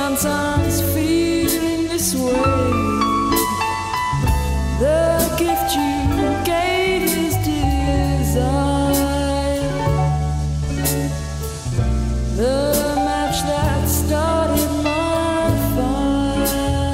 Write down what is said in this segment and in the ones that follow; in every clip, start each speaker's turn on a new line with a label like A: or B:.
A: sometimes feeling this way. The gift you gave is desire. The match that started my fire.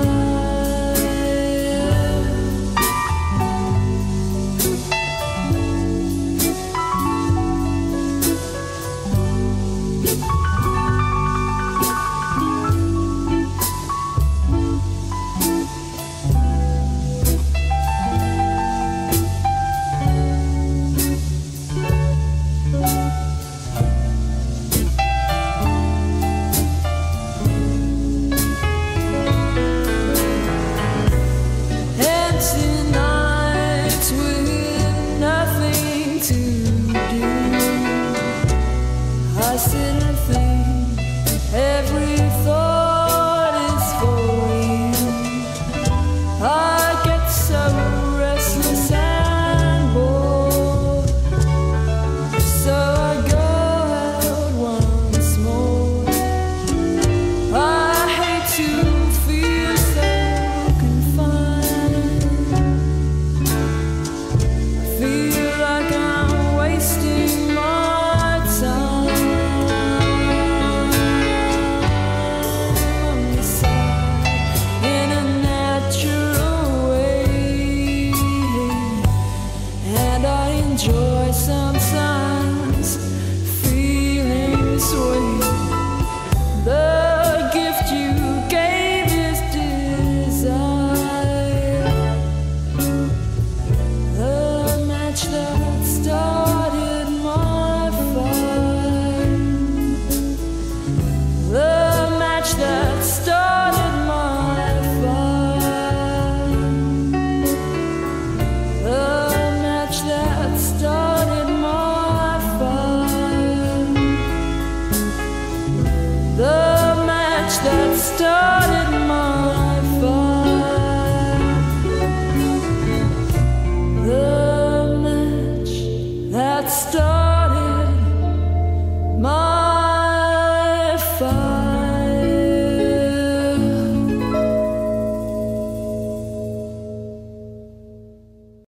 A: I sit and think, every thought is for you. I get so restless and bored, so I go out once more. I hate to feel so confined. I feel like I'm wasting my time. Enjoy sometimes feeling this way. The gift you gave is desire. The match that started my fire. The match that started my fire. The match that started my fire. The match that started my fire. The match that started